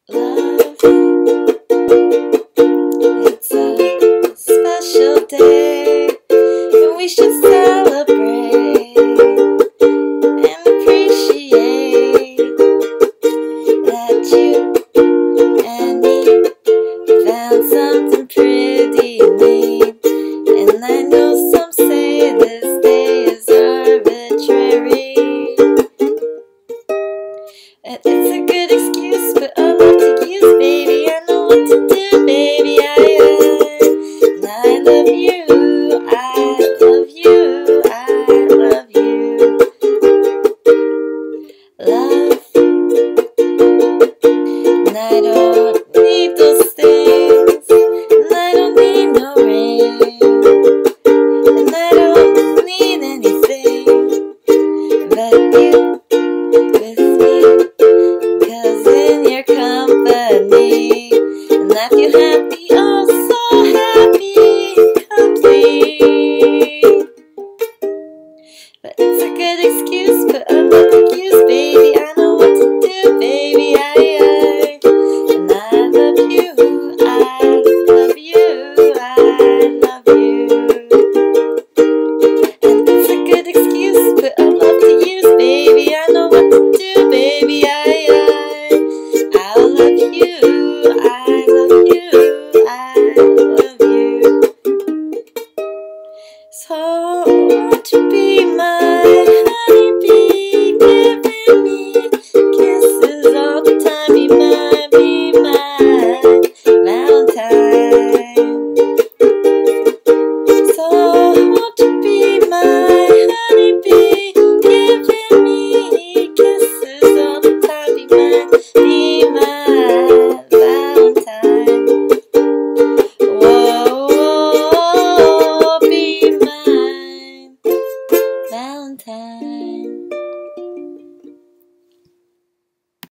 Love, it's a special day, and we should celebrate and appreciate that you and me found something pretty neat. And I know some say this day is arbitrary. It's a good excuse, but I love to use, baby. I know what to do, baby. I love you. I love you. I love you. Love, and I don't need those things, and I don't need no ring, and I don't need anything but you with me. 'Cause in your company, and that you happy, oh so happy, complete. But it's a good excuse, but I'm not the use, baby. I know what to do, baby. And I love you, I love you, I love you. And it's a good excuse, but I love to use, baby. I know what to do, baby. I love you, I love you, I love you. So won't you be my honeybee, giving me kisses all the time? Be my Valentine. So won't you be my honeybee, giving me kisses all the time? Be my Valentine. Whoa, whoa, be my Valentine.